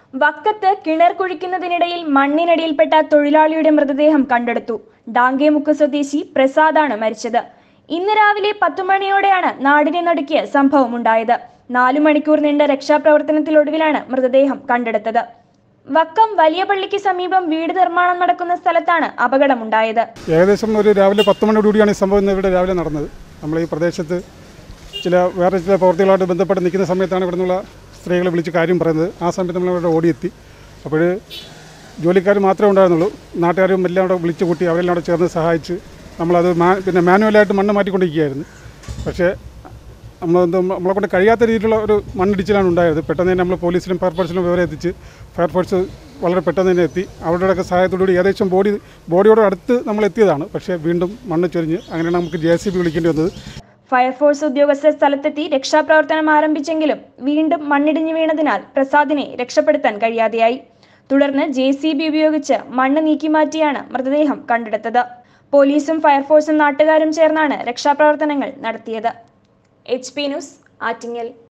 വക്കത്ത് കിണർ കുഴിക്കുന്നതിനിടയിൽ മണ്ണിനടിയിൽപ്പെട്ട തൊഴിലാളിയുടെ മൃതദേഹം കണ്ടെടുത്തു. ഡാങ്കേമുക്ക് സ്വദേശി പ്രസാദാണ് മരിച്ചത്. ഇന്ന് രാവിലെ 10 മണിയോടെയാണ് നാടിനെ നടുക്കിയ സംഭവമുണ്ടായത്. 4 മണിക്കൂർ നീണ്ട രക്ഷാപ്രവർത്തനത്തിലൊടുവിലാണ് മൃതദേഹം കണ്ടെടുത്തത്. വക്കം വലിയ പള്ളിക്ക് സമീപം വീട് നിർമ്മാണം നടക്കുന്ന സ്ഥലത്താണ് അപകടമുണ്ടായത്. ഏകദേശം ഒരു രാവിലെ 10 മണിയോടുകൂടിയാണ് ഈ സംഭവം ഇവിടെ രാവിലെ നടന്നത്. നമ്മൾ ഈ പ്രദേശത്ത് വേറെ ചില പ്രവർത്തികളായിട്ട് ബന്ധപ്പെട്ട് നിൽക്കുന്ന സമയത്താണ് ഇവിടെ നിന്നുള്ള സ്ത്രീകളെ വിളിച്ച് കാര്യം പറയുന്നത്. ആ സമയത്ത് നമ്മളിവിടെ ഓടിയെത്തി. അപ്പോൾ ജോലിക്കാർ മാത്രമേ ഉണ്ടായിരുന്നുള്ളൂ. നാട്ടുകാരും എല്ലാം അവിടെ വിളിച്ചു കൂട്ടി അവരെല്ലാം അവിടെ ചേർന്ന് സഹായിച്ച് നമ്മളത് പിന്നെ മാനുവലായിട്ട് മണ്ണ് മാറ്റിക്കൊണ്ടിരിക്കുകയായിരുന്നു. പക്ഷേ നമ്മളെ കൊണ്ട് കഴിയാത്ത രീതിയിലുള്ള ഒരു മണ്ണിടിച്ചിലാണ് ഉണ്ടായത്. പെട്ടെന്ന് തന്നെ നമ്മൾ പോലീസിലും ഫയർഫോഴ്സിലും വിവരം എത്തിച്ച് ഫയർഫോഴ്സ് വളരെ പെട്ടെന്ന് തന്നെ എത്തി. അവരുടെയൊക്കെ സഹായത്തോടുകൂടി ഏകദേശം ബോഡിയോട് അടുത്ത് നമ്മൾ എത്തിയതാണ്. പക്ഷേ വീണ്ടും മണ്ണ് ചൊരിഞ്ഞ് അങ്ങനെയാണ് നമുക്ക് JCB വിളിക്കേണ്ടി വന്നത്. ഫയർഫോഴ്സ് ഉദ്യോഗസ്ഥർ സ്ഥലത്തെത്തി രക്ഷാപ്രവർത്തനം ആരംഭിച്ചെങ്കിലും വീണ്ടും മണ്ണിടിഞ്ഞു വീണതിനാൽ പ്രസാദിനെ രക്ഷപ്പെടുത്താൻ കഴിയാതെയായി. തുടർന്ന് JCB ഉപയോഗിച്ച് മണ്ണ് നീക്കിമാറ്റിയാണ് മൃതദേഹം കണ്ടെടുത്തത്. പോലീസും ഫയർഫോഴ്സും നാട്ടുകാരും ചേർന്നാണ് രക്ഷാപ്രവർത്തനങ്ങൾ നടത്തിയത്. HP news, Attingal.